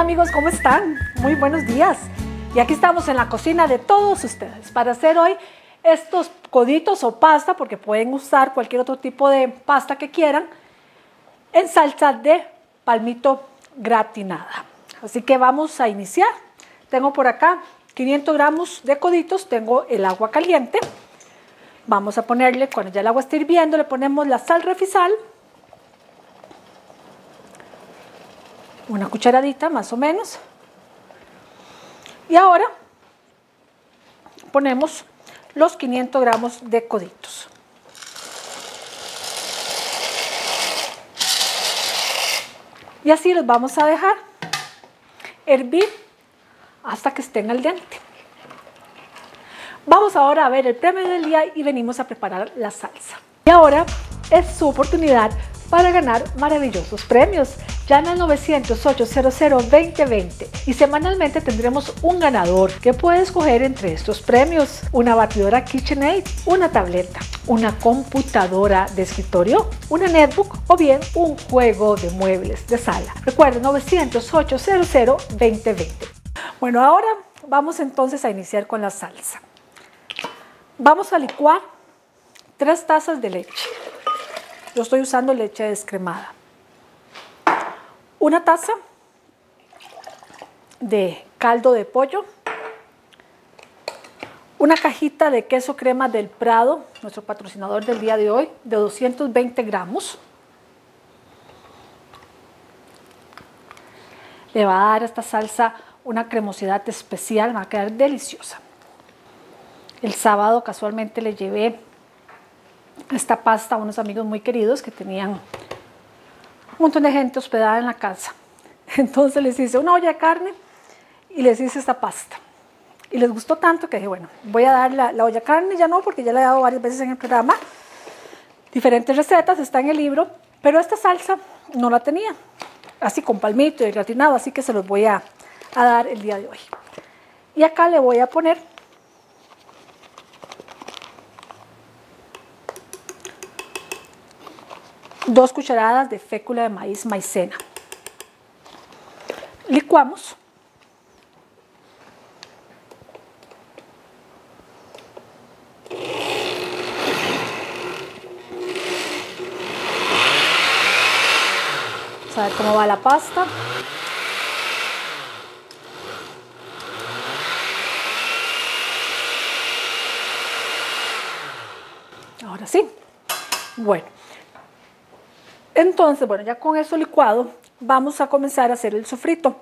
Hola amigos, ¿cómo están? Muy buenos días. Y aquí estamos en la cocina de todos ustedes para hacer hoy estos coditos o pasta, porque pueden usar cualquier otro tipo de pasta que quieran, en salsa de palmito gratinada. Así que vamos a iniciar. Tengo por acá 500 gramos de coditos, tengo el agua caliente. Vamos a ponerle, cuando ya el agua esté hirviendo, le ponemos la sal Refisal. Una cucharadita más o menos. Y ahora ponemos los 500 gramos de coditos. Y así los vamos a dejar hervir hasta que estén al dente. Vamos ahora a ver el premio del día y venimos a preparar la salsa. Y ahora es su oportunidad para ganar maravillosos premios. Llama al 900-800-2020 y semanalmente tendremos un ganador que puede escoger entre estos premios: una batidora KitchenAid, una tableta, una computadora de escritorio, una netbook o bien un juego de muebles de sala. Recuerden, 900-800-2020. Bueno, ahora vamos entonces a iniciar con la salsa. Vamos a licuar 3 tazas de leche. Yo estoy usando leche descremada. Una taza de caldo de pollo, una cajita de queso crema del Prado, nuestro patrocinador del día de hoy, de 220 gramos. Le va a dar a esta salsa una cremosidad especial, va a quedar deliciosa. El sábado casualmente le llevé esta pasta a unos amigos muy queridos que tenían un montón de gente hospedada en la casa. Entonces les hice una olla de carne y les hice esta pasta. Y les gustó tanto que dije, bueno, voy a dar la olla de carne, ya no, porque ya la he dado varias veces en el programa. Diferentes recetas, está en el libro, pero esta salsa no la tenía. Así con palmito y gratinado, así que se los voy a dar el día de hoy. Y acá le voy a poner dos cucharadas de fécula de maíz maicena. Licuamos. Vamos a ver cómo va la pasta. Ahora sí. Bueno. Entonces, bueno, ya con eso licuado, vamos a comenzar a hacer el sofrito.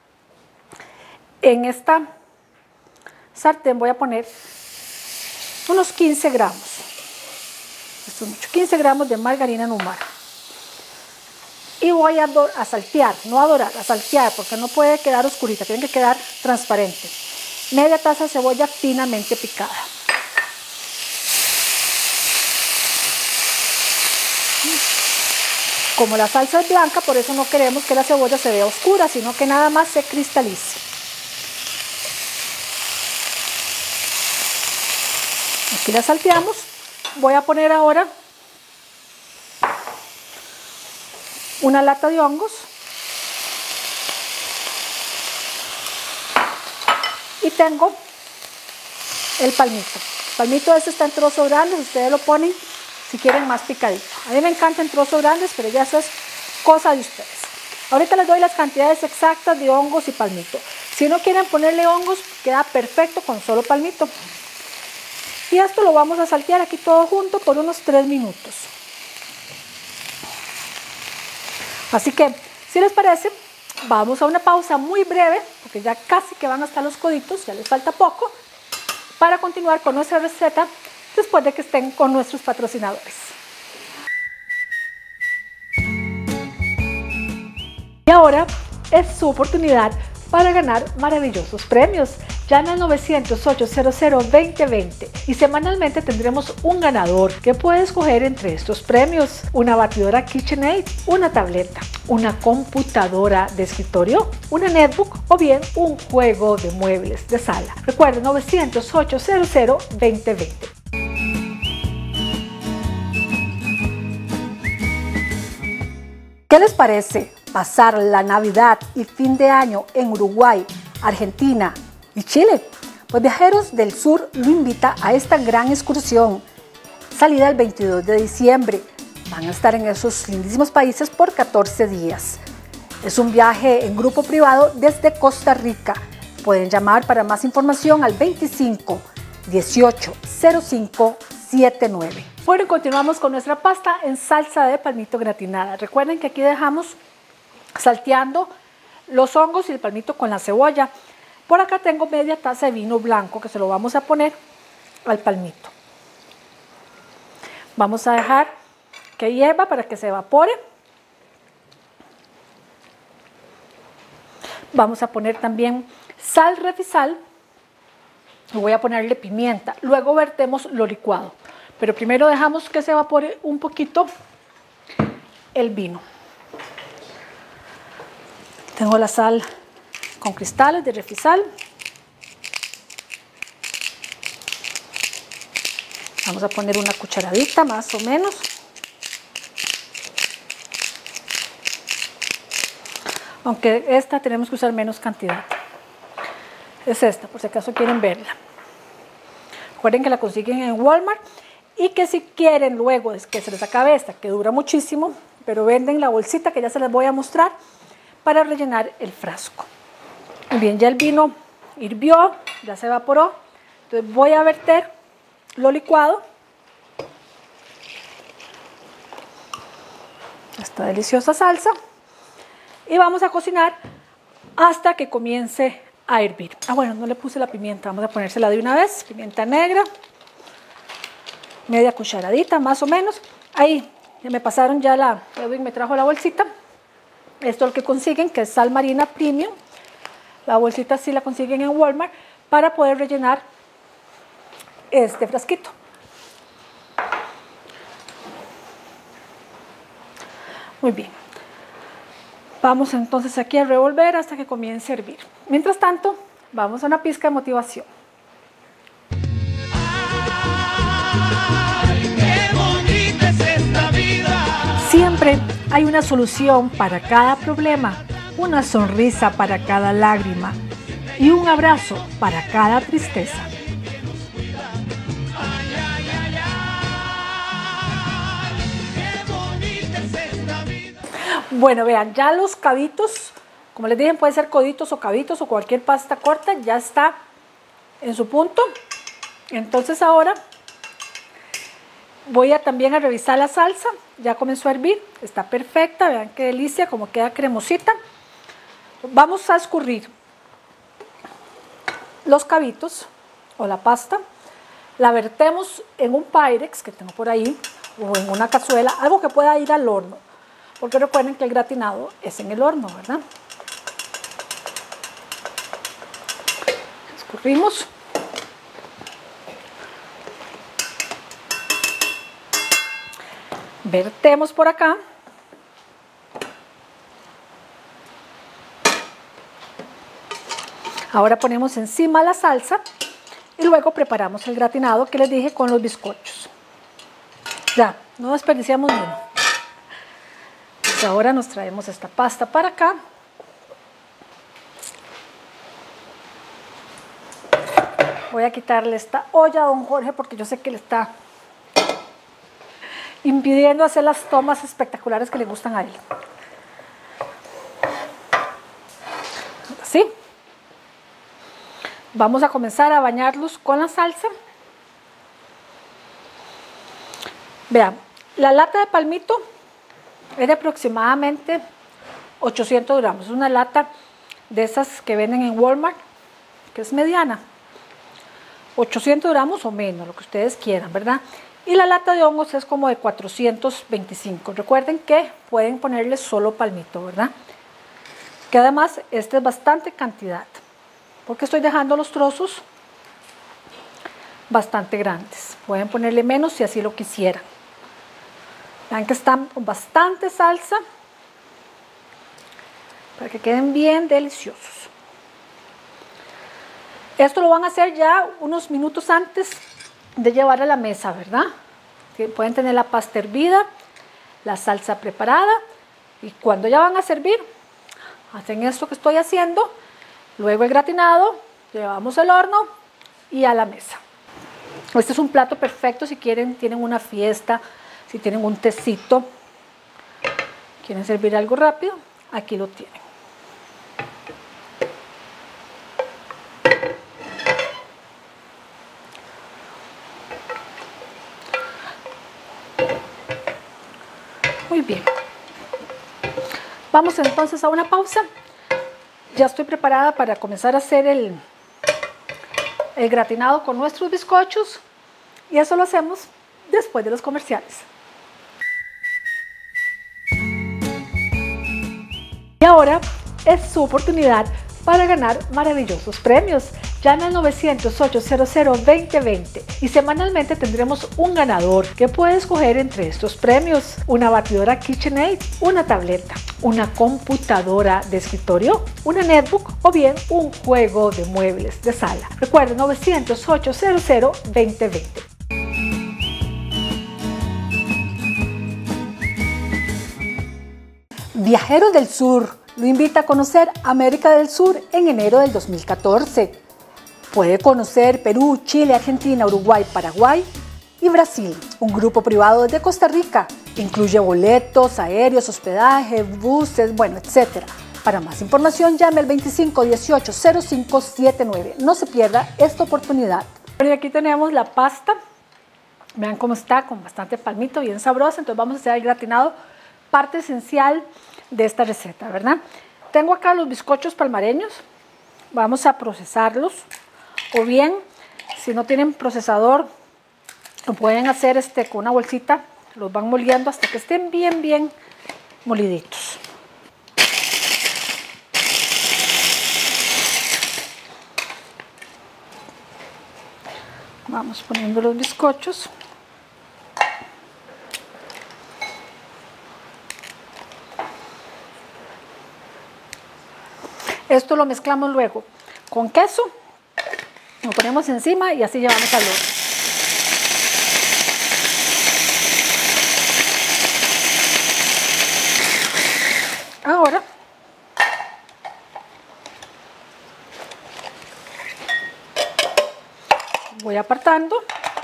En esta sartén voy a poner unos 15 gramos. Esto es mucho, 15 gramos de margarina Numar. Y voy a saltear, no a dorar, a saltear, porque no puede quedar oscurita, tiene que quedar transparente. Media taza de cebolla finamente picada. Como la salsa es blanca, por eso no queremos que la cebolla se vea oscura, sino que nada más se cristalice. Aquí la salteamos. Voy a poner ahora una lata de hongos. Y tengo el palmito. El palmito este está en trozos grandes, ustedes lo ponen si quieren más picadito. A mí me encantan trozos grandes, pero ya eso es cosa de ustedes. Ahorita les doy las cantidades exactas de hongos y palmito. Si no quieren ponerle hongos, queda perfecto con solo palmito. Y esto lo vamos a saltear aquí todo junto por unos 3 minutos. Así que, si les parece, vamos a una pausa muy breve, porque ya casi que van hasta los coditos, ya les falta poco, para continuar con nuestra receta después de que estén con nuestros patrocinadores. Y ahora es su oportunidad para ganar maravillosos premios. Llama al 900-800-2020 y semanalmente tendremos un ganador que puede escoger entre estos premios: una batidora KitchenAid, una tableta, una computadora de escritorio, una netbook o bien un juego de muebles de sala. Recuerden, 900-800-2020. ¿Qué les parece pasar la Navidad y fin de año en Uruguay, Argentina y Chile? Pues Viajeros del Sur lo invita a esta gran excursión. Salida el 22 de diciembre. Van a estar en esos lindísimos países por 14 días. Es un viaje en grupo privado desde Costa Rica. Pueden llamar para más información al 25 18 05 79. Bueno, continuamos con nuestra pasta en salsa de palmito gratinada. Recuerden que aquí dejamos salteando los hongos y el palmito con la cebolla. Por acá tengo media taza de vino blanco que se lo vamos a poner al palmito. Vamos a dejar que hierva para que se evapore. Vamos a poner también sal Refisal. Voy a ponerle pimienta. Luego vertemos lo licuado. Pero primero dejamos que se evapore un poquito el vino. Tengo la sal con cristales de Refisal. Vamos a poner una cucharadita más o menos. Aunque esta tenemos que usar menos cantidad. Es esta, por si acaso quieren verla. Recuerden que la consiguen en Walmart y que si quieren luego es que se les acabe esta, que dura muchísimo, pero venden la bolsita que ya se les voy a mostrar para rellenar el frasco. Muy bien, ya el vino hirvió, ya se evaporó. Entonces voy a verter lo licuado. Esta deliciosa salsa. Y vamos a cocinar hasta que comience a hervir. Bueno, no le puse la pimienta, vamos a ponérsela de una vez. Pimienta negra, media cucharadita más o menos. Ahí me pasaron ya Edwin me trajo la bolsita. Esto es lo que consiguen, que es sal marina premium. La bolsita sí la consiguen en Walmart para poder rellenar este frasquito. Muy bien. Vamos entonces aquí a revolver hasta que comience a hervir. Mientras tanto, vamos a una pizca de motivación. Ay, qué bonita es esta vida. Siempre hay una solución para cada problema, una sonrisa para cada lágrima y un abrazo para cada tristeza. Bueno, vean, ya los cabitos, como les dije, pueden ser coditos o cabitos o cualquier pasta corta, ya está en su punto. Entonces ahora voy también a revisar la salsa, ya comenzó a hervir, está perfecta, vean qué delicia, como queda cremosita. Vamos a escurrir los cabitos o la pasta, la vertemos en un Pyrex que tengo por ahí o en una cazuela, algo que pueda ir al horno. Porque recuerden que el gratinado es en el horno, ¿verdad? Escurrimos. Vertemos por acá. Ahora ponemos encima la salsa y luego preparamos el gratinado que les dije con los bizcochos. Ya, no desperdiciamos ni uno. Ahora nos traemos esta pasta para acá. Voy a quitarle esta olla a don Jorge porque yo sé que le está impidiendo hacer las tomas espectaculares que le gustan a él. Así. Vamos a comenzar a bañarlos con la salsa. Vean, la lata de palmito es de aproximadamente 800 gramos. Es una lata de esas que venden en Walmart, que es mediana. 800 gramos o menos, lo que ustedes quieran, ¿verdad? Y la lata de hongos es como de 425. Recuerden que pueden ponerle solo palmito, ¿verdad? Que además esta es bastante cantidad, porque estoy dejando los trozos bastante grandes. Pueden ponerle menos si así lo quisieran. Vean que están con bastante salsa para que queden bien deliciosos. Esto lo van a hacer ya unos minutos antes de llevar a la mesa, ¿verdad? Pueden tener la pasta hervida, la salsa preparada Y cuando ya van a servir, hacen esto que estoy haciendo, luego el gratinado, llevamos al horno y a la mesa. Este es un plato perfecto si quieren, tienen una fiesta, si tienen un tecito, quieren servir algo rápido, aquí lo tienen. Muy bien. Vamos entonces a una pausa. Ya estoy preparada para comenzar a hacer el gratinado con nuestros bizcochos y eso lo hacemos después de los comerciales. Y ahora es su oportunidad para ganar maravillosos premios. Llame al 900-800-2020 y semanalmente tendremos un ganador que puede escoger entre estos premios: una batidora KitchenAid, una tableta, una computadora de escritorio, una netbook o bien un juego de muebles de sala. Recuerde, 900-800-2020. Viajeros del Sur lo invita a conocer América del Sur en enero del 2014. Puede conocer Perú, Chile, Argentina, Uruguay, Paraguay y Brasil. Un grupo privado desde Costa Rica. Incluye boletos, aéreos, hospedaje, buses, bueno, etc. Para más información llame al 2518-0579. No se pierda esta oportunidad. Bueno, y aquí tenemos la pasta. Vean cómo está, con bastante palmito, bien sabrosa. Entonces vamos a hacer el gratinado, parte esencial de esta receta, ¿verdad? Tengo acá los bizcochos palmareños, vamos a procesarlos, o bien, si no tienen procesador, lo pueden hacer con una bolsita, los van moliendo hasta que estén bien moliditos. Vamos poniendo los bizcochos. Esto lo mezclamos luego con queso, lo ponemos encima y así llevamos al horno. Ahora voy apartando.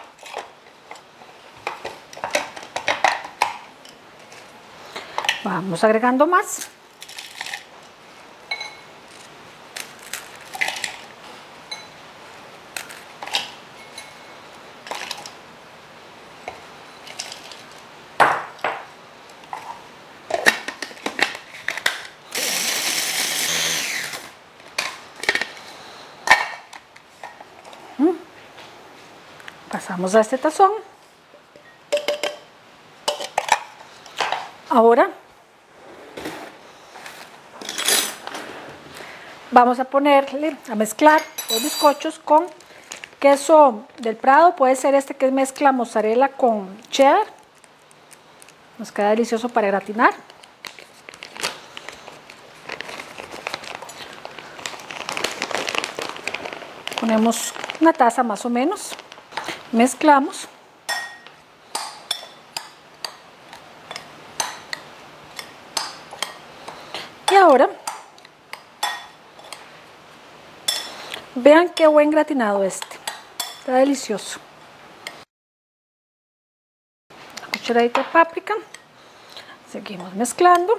Vamos agregando más. Pasamos a este tazón. Ahora vamos a ponerle, a mezclar los bizcochos con queso del Prado. Puede ser este que es mezcla mozzarella con cheddar. Nos queda delicioso para gratinar. Ponemos una taza más o menos. Mezclamos. Y ahora, vean qué buen gratinado este. Está delicioso. Una cucharadita de páprica. Seguimos mezclando.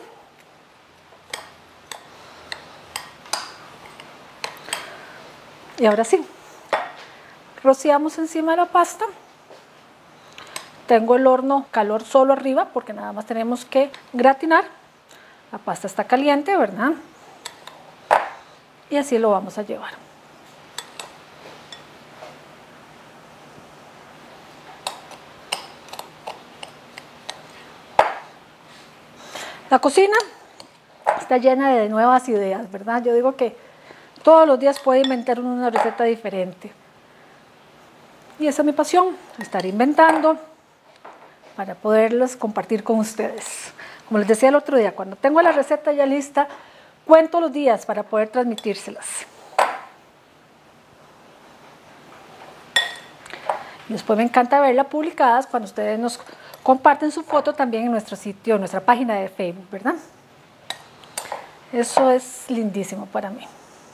Y ahora sí. Rociamos encima de la pasta. Tengo el horno calor solo arriba porque nada más tenemos que gratinar. La pasta está caliente, ¿verdad? Y así lo vamos a llevar. La cocina está llena de nuevas ideas, ¿verdad? Yo digo que todos los días puede inventar una receta diferente. Y esa es mi pasión, estar inventando para poderlas compartir con ustedes. Como les decía el otro día, cuando tengo la receta ya lista, cuento los días para poder transmitírselas. Y después me encanta verlas publicadas cuando ustedes nos comparten su foto también en nuestro sitio, en nuestra página de Facebook, ¿verdad? Eso es lindísimo para mí.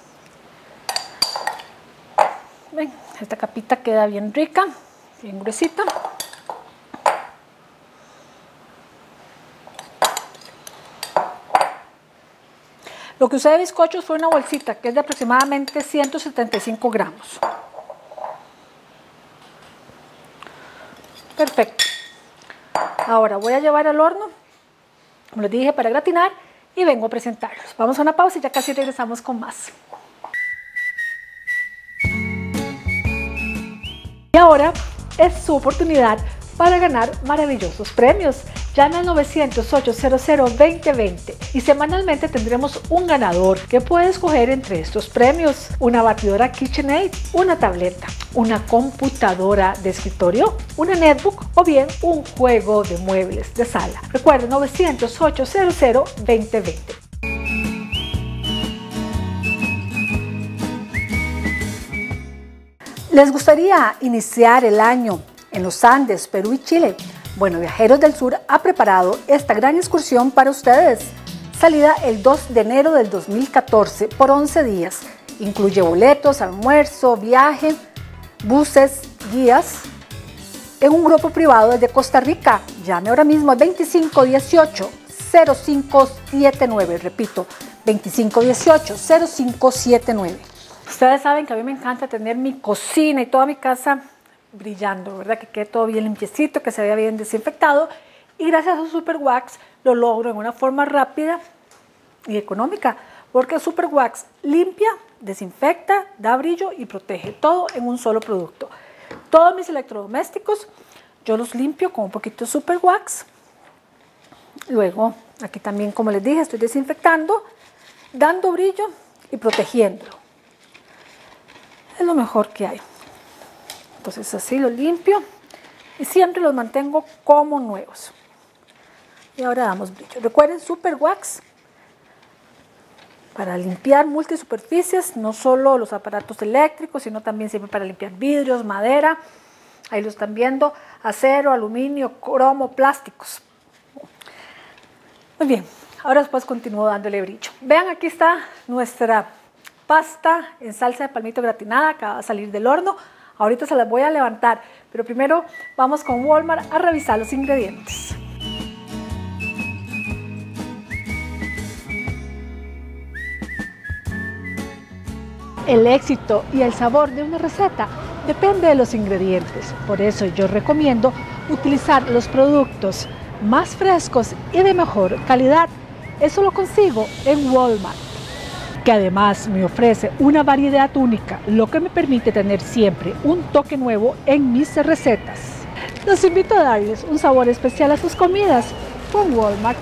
Ven, esta capita queda bien rica, bien gruesita. Lo que usé de bizcochos fue una bolsita que es de aproximadamente 175 gramos. Perfecto. Ahora voy a llevar al horno, como les dije, para gratinar y vengo a presentarlos. Vamos a una pausa y ya casi regresamos con más. Y ahora es su oportunidad para ganar maravillosos premios. Llame al 900-800-2020 y semanalmente tendremos un ganador que puede escoger entre estos premios: una batidora KitchenAid, una tableta, una computadora de escritorio, una netbook o bien un juego de muebles de sala. Recuerden, 900-800-2020. ¿Les gustaría iniciar el año en los Andes, Perú y Chile? Bueno, Viajeros del Sur ha preparado esta gran excursión para ustedes. Salida el 2 de enero del 2014 por 11 días. Incluye boletos, almuerzo, viaje, buses, guías, en un grupo privado desde Costa Rica. Llame ahora mismo al 2518-0579. Repito, 2518-0579. Ustedes saben que a mí me encanta tener mi cocina y toda mi casa brillando, ¿verdad? Que quede todo bien limpiecito, que se vea bien desinfectado. Y gracias a Super Wax lo logro en una forma rápida y económica, porque Super Wax limpia, desinfecta, da brillo y protege, todo en un solo producto. Todos mis electrodomésticos yo los limpio con un poquito de Super Wax. Luego aquí también, como les dije, estoy desinfectando, dando brillo y protegiéndolo. Es lo mejor que hay. Entonces así lo limpio y siempre los mantengo como nuevos. Y ahora damos brillo. Recuerden, Super Wax para limpiar multisuperficies, no solo los aparatos eléctricos, sino también sirve para limpiar vidrios, madera. Ahí lo están viendo, acero, aluminio, cromo, plásticos. Muy bien, ahora después continúo dándole brillo. Vean, aquí está nuestra pasta en salsa de palmito gratinada, acaba de salir del horno. Ahorita se las voy a levantar, pero primero vamos con Walmart a revisar los ingredientes. El éxito y el sabor de una receta depende de los ingredientes. Por eso yo recomiendo utilizar los productos más frescos y de mejor calidad. Eso lo consigo en Walmart, que además me ofrece una variedad única, lo que me permite tener siempre un toque nuevo en mis recetas. Los invito a darles un sabor especial a sus comidas con Walmart.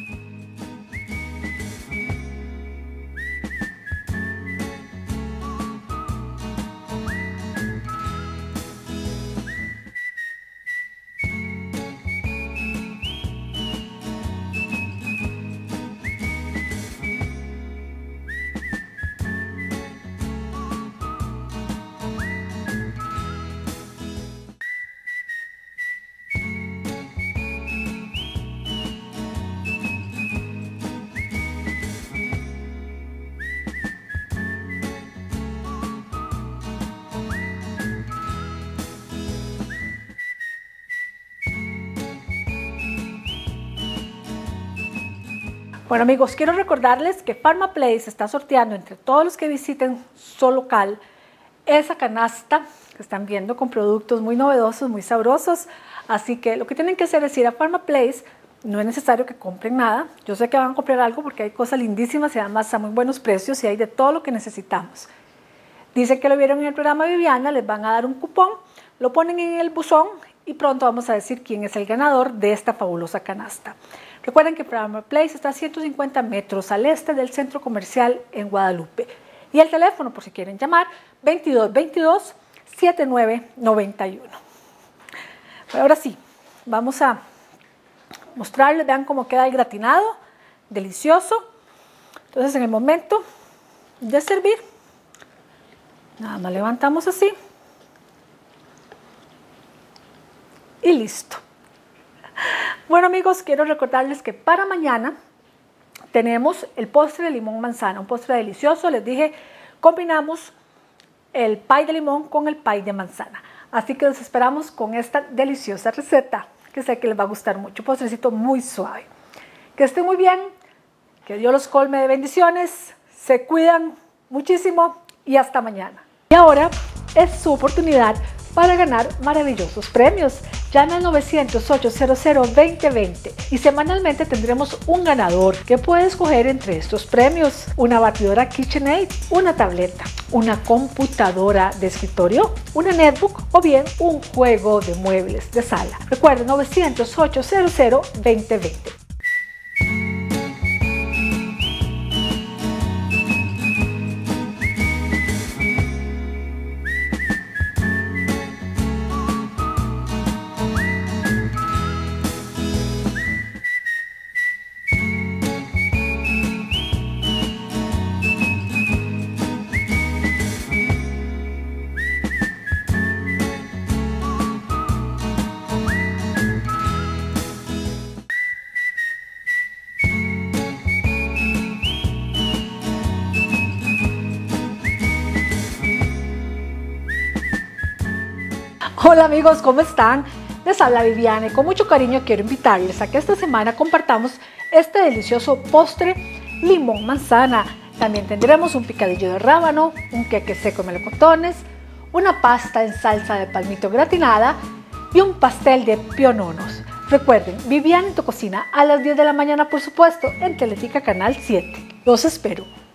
Bueno amigos, quiero recordarles que PharmaPlace está sorteando entre todos los que visiten su local esa canasta que están viendo con productos muy novedosos, muy sabrosos. Así que lo que tienen que hacer es ir a PharmaPlace. No es necesario que compren nada. Yo sé que van a comprar algo porque hay cosas lindísimas y además a muy buenos precios y hay de todo lo que necesitamos. Dicen que lo vieron en el programa Viviana, les van a dar un cupón, lo ponen en el buzón y pronto vamos a decir quién es el ganador de esta fabulosa canasta. Recuerden que PharmaPlace está a 150 metros al este del centro comercial en Guadalupe. Y el teléfono, por si quieren llamar, 2222-7991. Bueno, ahora sí, vamos a mostrarles, vean cómo queda el gratinado, delicioso. Entonces en el momento de servir, nada más levantamos así y listo. Bueno amigos, quiero recordarles que para mañana tenemos el postre de limón manzana, un postre delicioso. Les dije, combinamos el pie de limón con el pie de manzana. Así que los esperamos con esta deliciosa receta, que sé que les va a gustar mucho. Un postrecito muy suave. Que estén muy bien, que Dios los colme de bendiciones, se cuidan muchísimo y hasta mañana. Y ahora es su oportunidad para ganar maravillosos premios. Llame al 900-800-2020 y semanalmente tendremos un ganador que puede escoger entre estos premios: una batidora KitchenAid, una tableta, una computadora de escritorio, una netbook o bien un juego de muebles de sala. Recuerden, 900-800-2020. Hola amigos, ¿cómo están? Les habla Viviana y con mucho cariño quiero invitarles a que esta semana compartamos este delicioso postre limón manzana. También tendremos un picadillo de rábano, un queque seco de melocotones, una pasta en salsa de palmito gratinada y un pastel de piononos. Recuerden, Viviana en tu cocina a las 10 de la mañana, por supuesto, en Teletica Canal 7. Los espero.